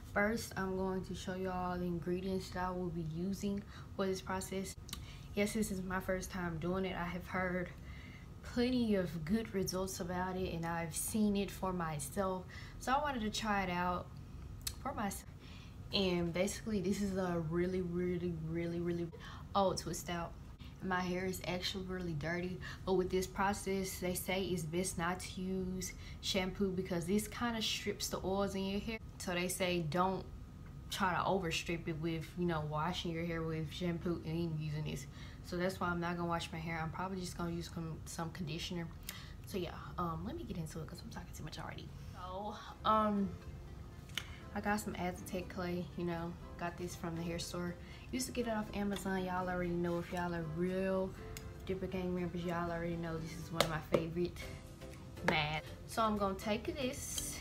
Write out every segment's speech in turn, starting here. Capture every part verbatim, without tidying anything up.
First, I'm going to show you all the ingredients that I will be using for this process. Yes, this is my first time doing it. I have heard plenty of good results about it, and I've seen it for myself. So I wanted to try it out for myself. And basically, this is a really, really, really, really old twist out. My hair is actually really dirty, but with this process, they say it's best not to use shampoo because this kind of strips the oils in your hair. So they say don't try to over strip it with, you know, washing your hair with shampoo and using this. So that's why I'm not gonna wash my hair. I'm probably just gonna use some, some conditioner. So yeah, um, let me get into it because I'm talking too much already. So um, I got some Aztec clay, you know, got this from the hair store. Used to get it off Amazon. Y'all already know, if y'all are real Dipper Gang members, y'all already know this is one of my favorite mad. So I'm gonna take this,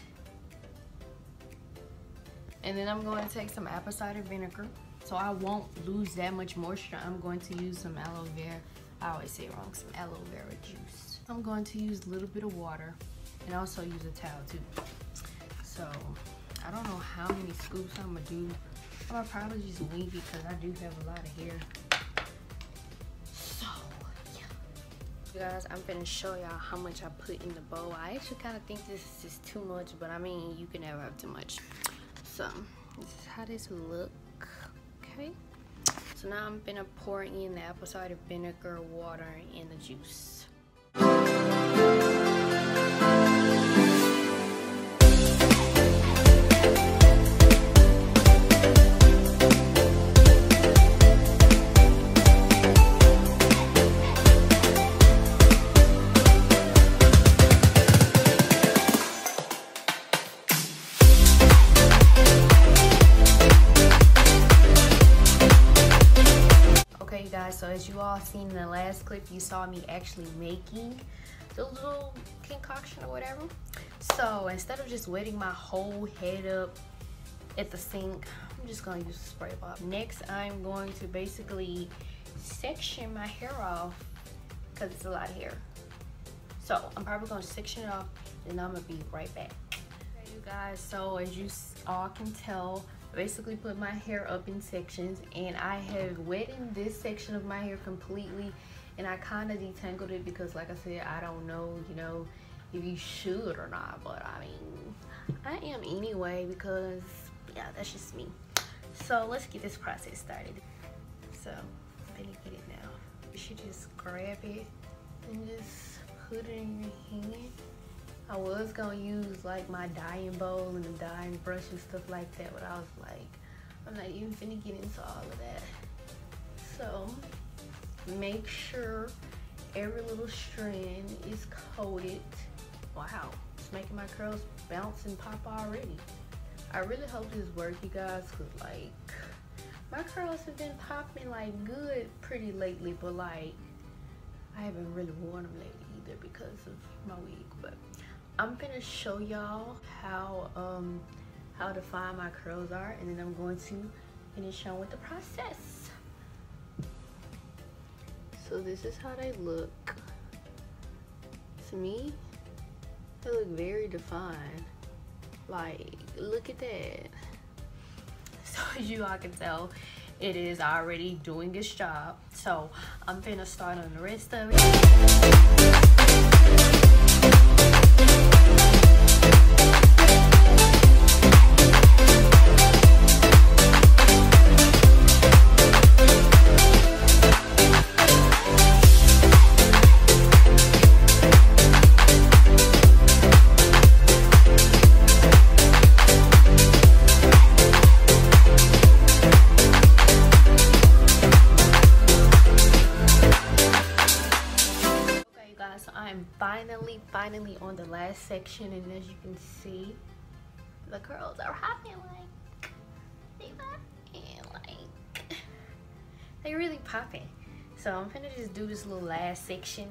and then I'm going to take some apple cider vinegar. So I won't lose that much moisture. I'm going to use some aloe vera. I always say it wrong, some aloe vera juice. I'm going to use a little bit of water and also use a towel too. So I don't know how many scoops I'm gonna do. I'm gonna probably just wing it because I do have a lot of hair. So yeah. You guys, I'm gonna show y'all how much I put in the bowl. I actually kind of think this is just too much, but I mean, you can never have too much. So this is how this will look. Okay, so now I'm gonna pour in the apple cider vinegar, water, and the juice. So as you all seen in the last clip, you saw me actually making the little concoction or whatever. So instead of just wetting my whole head up at the sink, I'm just going to use a spray bottle. Next, I'm going to basically section my hair off because it's a lot of hair. So I'm probably going to section it off, and I'm going to be right back. Okay, you guys, so as you all can tell, basically put my hair up in sections, and I have wetted this section of my hair completely, and I kind of detangled it because, like I said, I don't know, you know, if you should or not, but I mean, I am anyway because, yeah, that's just me. So let's get this process started. So I'm gonna get it now. You should just grab it and just put it in your hand. I was gonna use like my dyeing bowl and the dyeing brush and stuff like that, but I was like, I'm not even finna get into all of that. So make sure every little strand is coated. Wow, it's making my curls bounce and pop already. I really hope this works, you guys, cause like my curls have been popping like good pretty lately, but like I haven't really worn them lately either because of my wig. But I'm gonna show y'all how um how defined my curls are, and then I'm going to finish on with the process. So this is how they look. To me, they look very defined. Like, look at that. So as you all can tell, it is already doing its job. So I'm gonna start on the rest of it. Finally, finally on the last section, and as you can see, the curls are popping like, see that? And like, they really popping. So I'm gonna just do this little last section.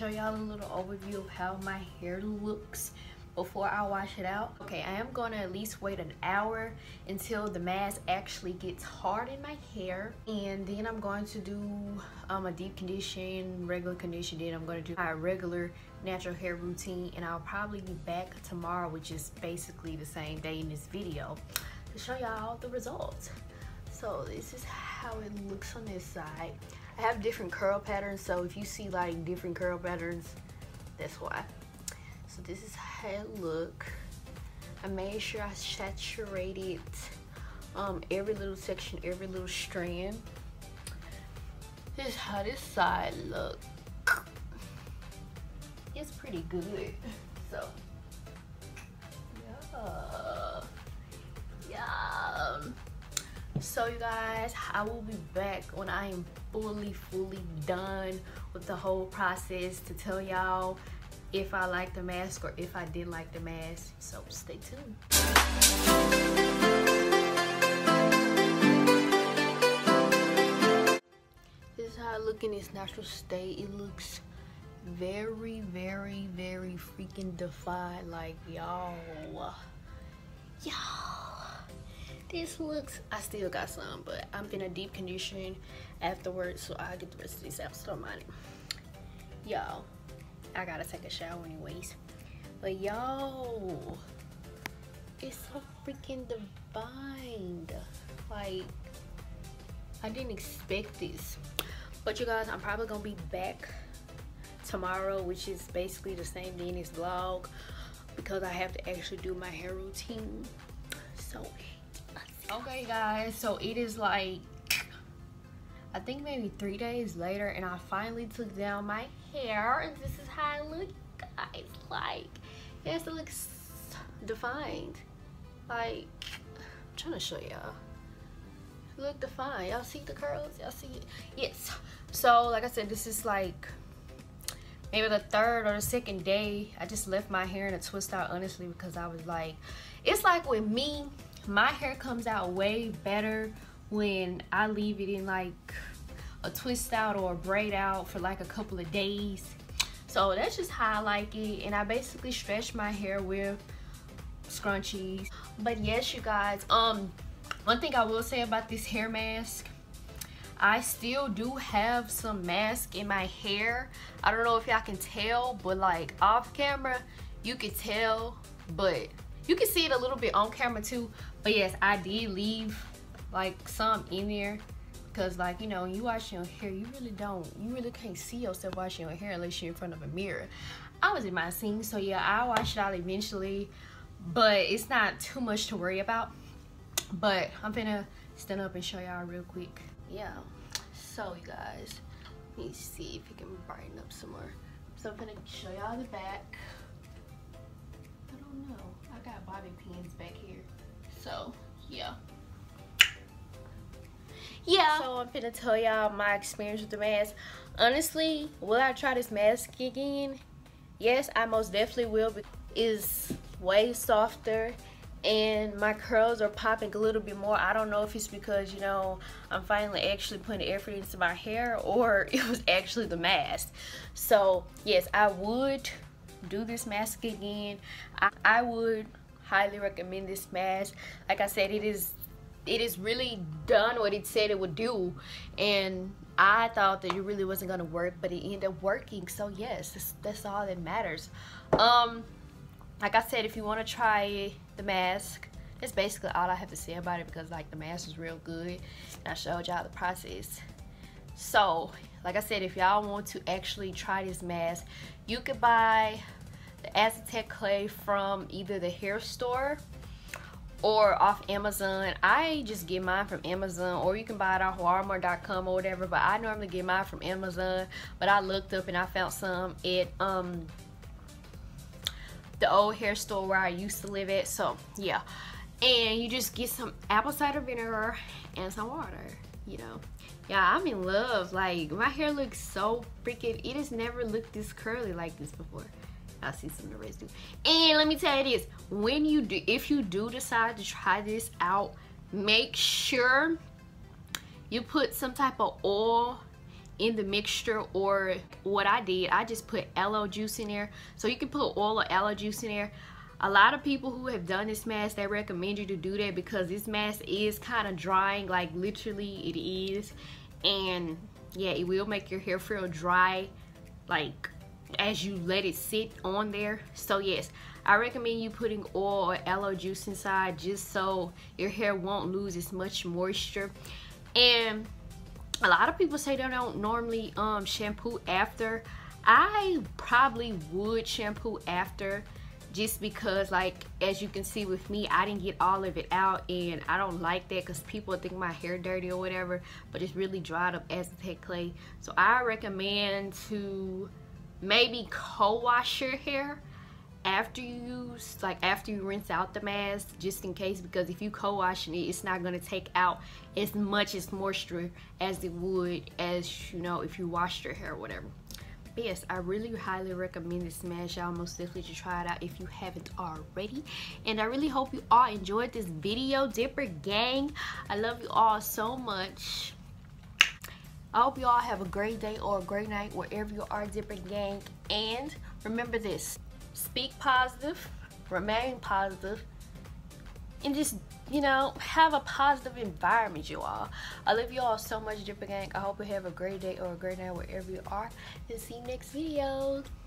show y'all a little overview of how my hair looks before I wash it out. Okay, I am gonna at least wait an hour until the mask actually gets hard in my hair, and then I'm going to do um, a deep condition, regular condition, then I'm gonna do my regular natural hair routine, and I'll probably be back tomorrow, which is basically the same day in this video, to show y'all the results. So this is how it looks on this side. I have different curl patterns, so if you see like different curl patterns, that's why. So this is how it look. I made sure I saturated um, every little section, every little strand. This is how this side look. It's pretty good. So yeah, yeah. So you guys, I will be back when I am fully, fully done with the whole process to tell y'all if I like the mask or if I didn't like the mask. So stay tuned. This is how I look in its natural state. It looks very, very, very freaking defined. Like, y'all, y'all, this looks, I still got some, but I'm gonna deep condition afterwards, so I'll get the rest of these out, so don't mind it. Y'all, I gotta take a shower anyways. But yo, it's so freaking defined. Like, I didn't expect this. But you guys, I'm probably gonna be back tomorrow, which is basically the same day in this vlog, because I have to actually do my hair routine. So, okay guys, so it is like, I think maybe three days later, and I finally took down my hair, and this is how I look, guys. Like, yes, it looks defined. Like, I'm trying to show y'all. Look defined. Y'all see the curls? Y'all see it? Yes. So, like I said, this is like maybe the third or the second day. I just left my hair in a twist out, honestly, because I was like, it's like with me, my hair comes out way better when I leave it in like a twist out or a braid out for like a couple of days. So that's just how I like it, and I basically stretch my hair with scrunchies. But yes, you guys, um one thing I will say about this hair mask, I still do have some mask in my hair. I don't know if y'all can tell, but like off camera you can tell, but you can see it a little bit on camera too. But yes, I did leave like some in there, because like, you know, when you wash your hair, you really don't, you really can't see yourself washing your hair unless you're in front of a mirror. I was in my sink, so yeah, I'll wash it out eventually, but it's not too much to worry about. But I'm gonna stand up and show y'all real quick. Yeah, so you guys, let me see if it can brighten up some more. So I'm gonna show y'all the back. I don't know, I got bobby pins back here, so yeah. Yeah, so I'm finna tell y'all my experience with the mask. Honestly, will I try this mask again? Yes, I most definitely will. It's way softer, and my curls are popping a little bit more. I don't know if it's because, you know, I'm finally actually putting effort into my hair, or it was actually the mask. So yes, I would do this mask again. I, I would highly recommend this mask. Like I said, it is it is really done what it said it would do, and I thought that it really wasn't gonna work, but it ended up working. So yes, that's, that's all that matters. Um like I said, if you want to try the mask, that's basically all I have to say about it, because like the mask is real good and I showed y'all the process. So like I said, if y'all want to actually try this mask, you could buy the Aztec clay from either the hair store or off Amazon. I just get mine from Amazon, or you can buy it off Walmart dot com or whatever, but I normally get mine from Amazon. But I looked up and I found some at um the old hair store where I used to live at. So yeah, and you just get some apple cider vinegar and some water, you know. Yeah, I'm in love. Like, my hair looks so freaking, it has never looked this curly like this before. I see some of the residue. And let me tell you this, when you do, if you do decide to try this out, make sure you put some type of oil in the mixture, or what I did, I just put aloe juice in there. So you can put oil or aloe juice in there. A lot of people who have done this mask, they recommend you to do that because this mask is kind of drying, like literally it is. And yeah, it will make your hair feel dry like as you let it sit on there. So yes, I recommend you putting oil or aloe juice inside just so your hair won't lose as much moisture. And a lot of people say they don't normally um shampoo after. I probably would shampoo after, just because, like, as you can see with me, I didn't get all of it out, and I don't like that because people think my hair dirty or whatever, but it's really dried up Aztec clay. So I recommend to maybe co-wash your hair after you use, like after you rinse out the mask, just in case, because if you co-washing it, it's not going to take out as much as moisture as it would as, you know, if you washed your hair or whatever. But yes, I really highly recommend this mask. Y'all most definitely should try it out if you haven't already. And I really hope you all enjoyed this video, Dipper Gang. I love you all so much. I hope you all have a great day or a great night wherever you are, Dipper Gang. And remember this: speak positive, remain positive, and just, you know, have a positive environment, you all. I love you all so much, Dipper Gang. I hope you have a great day or a great night wherever you are. And see you next video.